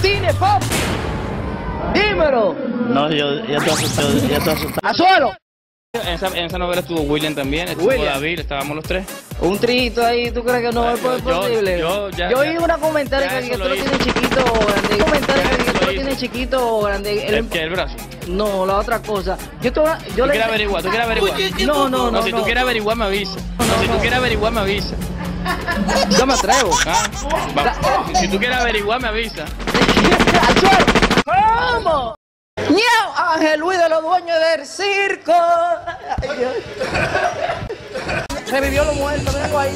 Martínez, papi. Dímelo. No, ya estoy asustado. ¡A suelo! En esa novela estuvo William también, estuvo William. David, estábamos los tres. Un trito ahí, ¿tú crees que no es posible? Yo oí una comentario que tú lo tienes chiquito o grande. Comentario que tú lo tienes chiquito o grande. ¿El brazo? No, la otra cosa. ¿Tú quieres averiguar? No. Si tú quieres averiguar, me avisa. Si tú quieres averiguar, me avisa. Yo me atrevo. Si tú quieres averiguar, me avisa. ¡Al suelo! ¡Vamos! ¡Ñao! Ángel Luis de los dueños del circo. Revivió lo muerto, vengo ahí.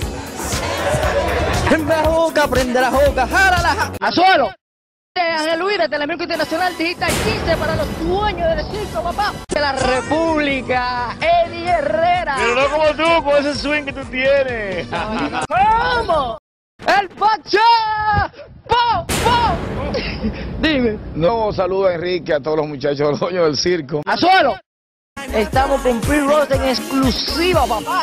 La juca, prende la juca, jálala. ¡A suelo! Ángel Luis de Telemédico Internacional Digital 15 para los dueños del circo, papá. De la República, Eddie Herrera. Pero no como tú, con ese swing que tú tienes. ¡Vamos! ¡El Pacha! ¡Po! Dime. No, saludo a Enrique, a todos los muchachos, los dueños del circo. ¡A suelo! Estamos con Pre-Roast en exclusiva, papá.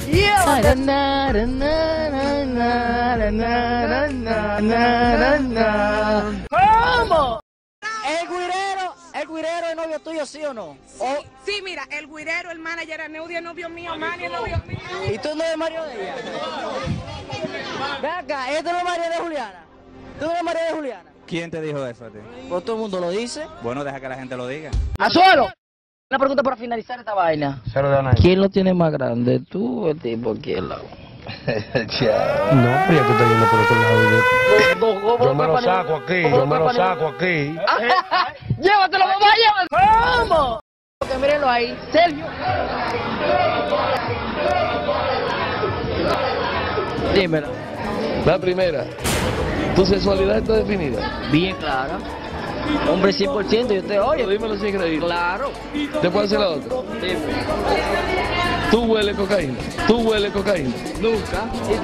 ¡Vamos! ¿El guirero es novio tuyo, sí o no? Sí, mira, el guirero, el manager, el Neudia es novio mío, Manny es novio mío. ¿Y tú no eres Mario de ella? Ven acá, ¿esto no es Mario de Juliana? ¿Tú no eres Mario de Juliana? ¿Quién te dijo eso a ti? Pues todo el mundo lo dice. Bueno, deja que la gente lo diga. ¡A suelo! Una pregunta para finalizar esta vaina. ¿Quién lo tiene más grande? ¿Tú o el tipo aquí al lado? No, pero ya tú estás yendo por otro lado. Yo me lo saco aquí, ¡Llévatelo, mamá, llévatelo! ¡Vamos! Porque mírenlo ahí, Sergio. Dímelo. La primera, ¿tu sexualidad está definida? Bien clara. Hombre 100%, yo te oye. Dímelo sin creer. Claro. ¿Te puedo hacer la otra? Dime. ¿Tú hueles cocaína? Nunca.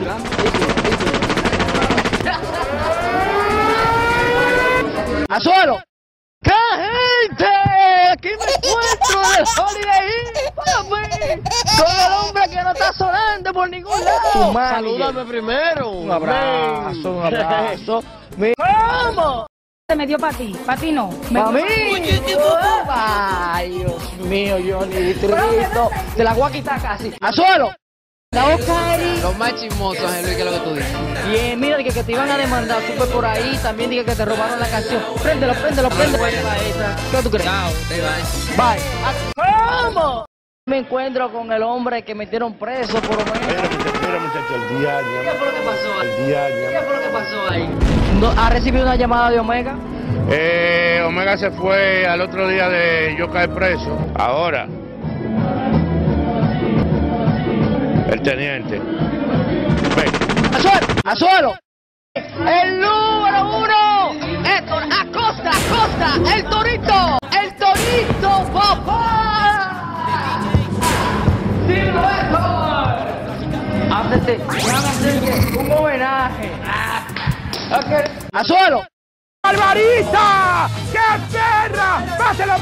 ¡A suelo! ¡Qué gente! Aquí me encuentro en el Holiday Inn, papi. Con el hombre que no está sonando por ningún lado. Salúdame primero. Un abrazo. ¡Vamos! Me dio para ti no. ¡Para mí! ¡Ay, Dios mío, Johnny! Trito. Te la voy a quitar casi. ¡A suelo! La Oscari. Los más chismosos, Ángel Luis, que es lo que tú dices. Bien, mira, que te iban a demandar, supe por ahí, también dije que te robaron la canción. Préndelo. ¿Qué tú crees? Chao, te va. Bye. ¡Vamos! Me encuentro con el hombre que metieron preso por lo menos. Mira, muchacho, el día ¿Qué fue lo que pasó ahí? El día ¿Qué fue lo que pasó ahí? ¿Ha recibido una llamada de Omega? Omega se fue al otro día de yo caer preso. Ahora, el teniente. Ven. ¡A suelo! ¡El número uno! ¡Héctor Acosta! ¡El Torito! ¡Papá! ¡Dilo, Héctor! Déjame hacerte un homenaje. ¡A suelo! ¡Barbarita! ¡Qué perra! ¡Bátelo!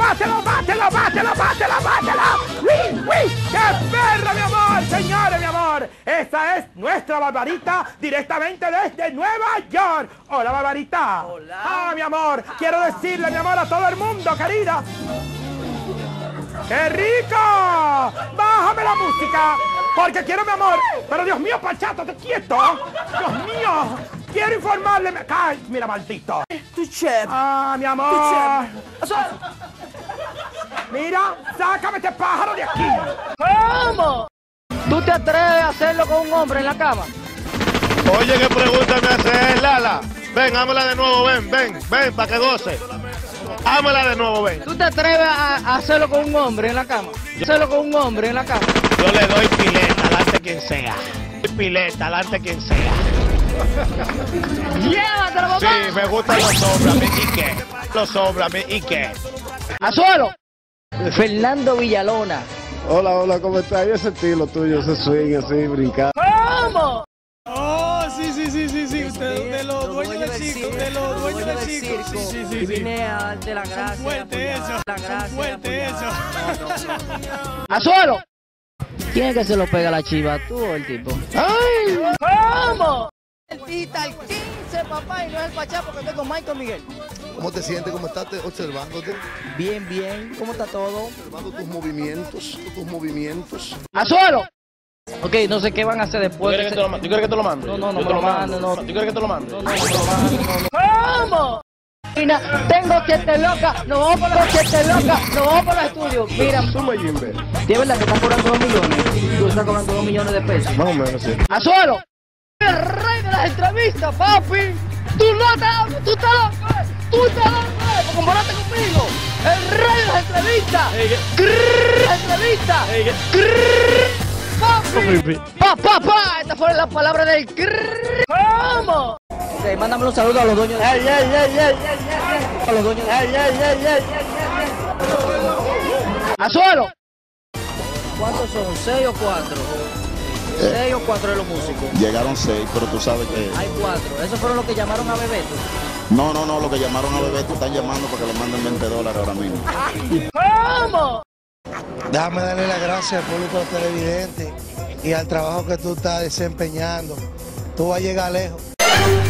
¡Uy! ¡Qué perra, mi amor! Señores, mi amor, esta es nuestra Barbarita directamente desde Nueva York. Hola, Barbarita. Hola. Ah, mi amor, quiero decirle, mi amor, a todo el mundo, querida. ¡Qué rico! ¡Bájame la música! Porque quiero, mi amor. Pero Dios mío, Pachato, te quieto. Dios mío. Quiero informarle. ¡Ay, mira, maldito! Tu chef. ¡Ah, mi amor! ¡A suelo! Mira, sácame este pájaro de aquí. ¡Vamos! ¿Tú te atreves a hacerlo con un hombre en la cama? Oye, ¿qué pregunta me hace Lala? Ven, hámela de nuevo, ven, para que goce. Hámela de nuevo, ven. ¿Tú te atreves a hacerlo con un hombre en la cama? Yo le doy pileta, alante quien sea. Pileta, alante quien sea. ¡Llévatelo, papá! Sí, me gustan los hombres, ¿y qué? Los hombres, ¿y qué? ¡A suelo! Fernando Villalona. Hola, ¿cómo estás? ¿Y ese estilo tuyo, ese swing así, brincar? ¡Vamos! Oh, sí, usted, de los dueños del circo, Sí. Y vine a darte la gracia. Fuerte eso. ¡A suelo! ¿Quién es que se lo pega a la chiva, tú o el tipo? ¡Ay! ¡Vamos! El Digital 15, papá, y no es el Pachá porque estoy con Michael Miguel. ¿Cómo te sientes? ¿Cómo estás observándote? Bien, bien. ¿Cómo está todo? Observando tus movimientos. ¡A suelo! Ok, no sé qué van a hacer después. ¿Tú quieres que te lo mande? No, no, no, Yo te lo mando, no. ¿Tú quieres que te lo mande? No, no, no. ¿Cómo? Mira, tengo 7 locas, nos vamos por los 7 locas, nos vamos por los estudios. Mira, Suma Jimbe. ¿sí es verdad que están cobrando 2 millones? Tú estás cobrando 2 millones de pesos. Más o menos, sí. ¡A suelo! El rey de las entrevistas, papi. Tú no te hablas, tú estás loco, tú estás loco, por compararte conmigo. El rey de las entrevistas. Las entrevistas. Papi. Pa. Estas fueron las palabras del ¿cómo? Ok, mándame un saludo a los dueños de... A los dueños de... ¡A suelo! ¿Cuántos son? ¿6 o 4? 6 o 4 de los músicos. Llegaron 6, pero tú sabes que... Hay 4. ¿Esos fueron los que llamaron a Bebeto? No, lo que llamaron a Bebeto están llamando para que le manden $20 ahora mismo. ¿Cómo? Déjame darle las gracias al público televidente y al trabajo que tú estás desempeñando. Tú vas a llegar lejos.